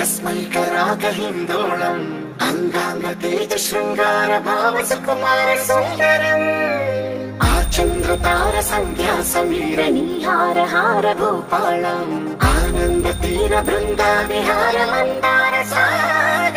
तस्मैकराग हिन्दोळम् अंगांग तेज शृंगार भाव सुकुमार सुंदरम् आचंद्र तार संध्या समीर नीहार हार भूपालम् आनंद तीर बृंदा विहार मंदार सागर